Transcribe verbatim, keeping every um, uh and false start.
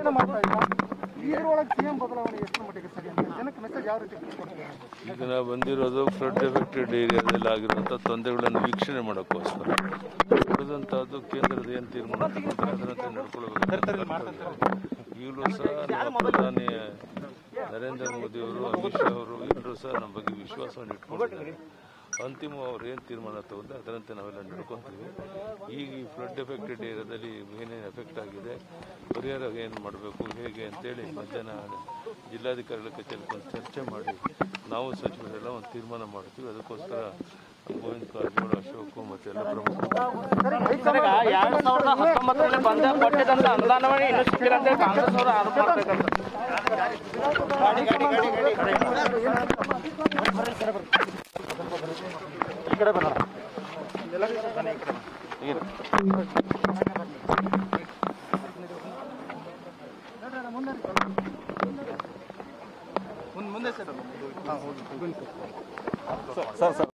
ಸ್ಪಂದನೆ ಮಾಡ್ತಾ ಇಲ್ಲ. ಇದರೊಳಗೆ ಸಿಎಂ ಬದಲಾವಣೆ ಎಷ್ಟು ಮಟ್ಟಿಗೆ ಸರಿ ಅಂತ ಜನಕ್ಕೆ ಮೆಸೇಜ್ ಯಾವ ರೀತಿ ಕೊಡ್ತೀವಿ? ಈಗ ನಾವು ಬಂದಿರೋದು ಫ್ಲಡ್ ಎಫೆಕ್ಟೆಡ್ ಏರಿಯಾದಲ್ಲಿ ಆಗಿರುವಂಥ ತೊಂದರೆಗಳನ್ನು ವೀಕ್ಷಣೆ ಮಾಡೋಕ್ಕೋಸ್ಕರ. ಉಳಿದಂಥದ್ದು ಕೇಂದ್ರದ ಏನು ತೀರ್ಮಾನ ತಗೊಳ್ತಾರೆ ಅದರಂತೆ ನಡ್ಕೊಳ್ಬೇಕು. ಈಗಲೂ ಸಹ ನಮ್ಮ ಪ್ರಧಾನಿ ನರೇಂದ್ರ ಮೋದಿಯವರು, ಅಮಿತ್ ಶಾ ಅವರು ಎಲ್ಲರೂ ಸಹ ನಮ್ಮ ಬಗ್ಗೆ ವಿಶ್ವಾಸವನ್ನು ಇಟ್ಕೊಂಡಿದ್ದಾರೆ. ಅಂತಿಮ ಅವ್ರು ಏನು ತೀರ್ಮಾನ ತಗೊಂಡ್ರೆ ಅದರಂತೆ ನಾವೆಲ್ಲ ನಡ್ಕೊತೀವಿ. ಈಗ ಈ ಫ್ಲಡ್ ಎಫೆಕ್ಟೆಡ್ ಏರಿಯಾದಲ್ಲಿ ಏನೇನು ಎಫೆಕ್ಟ್ ಆಗಿದೆ, ಪರಿಹಾರ ಏನು ಮಾಡಬೇಕು, ಹೇಗೆ ಅಂತೇಳಿ ಮಧ್ಯಾಹ್ನ ಜಿಲ್ಲಾಧಿಕಾರಿಗಳ ಕಚೇರಿ ಚರ್ಚೆ ಮಾಡಿ ನಾವು ಸಚಿವರೆಲ್ಲ ಒಂದು ತೀರ್ಮಾನ ಮಾಡ್ತೀವಿ. ಅದಕ್ಕೋಸ್ಕರ ಗೋವಿಂದ ಕಾರಜೋಳ, ಅಶೋಕ್ ಮತ್ತು ಎಲ್ಲ ಪ್ರಮುಖರು ಎರಡು ಸಾವಿರದ ಹತ್ತೊಂಬತ್ತರಲ್ಲಿ ಬಂದ ಕೊಟ್ಟಿದ್ದಂತ ಅನುದಾನವೇ ಇನ್ನೂ ಸಿಕ್ಕಿಲ್ಲ ಅಂತ ಕಾಂಗ್ರೆಸ್ ಅವರು ಆರೋಪ ಮಾಡ್ಬೇಕಂತ. ಈ ಕಡೆ ಬರೋಣ. ಮುಂದೆ ಸರ್ ಸರ್ ಸರ್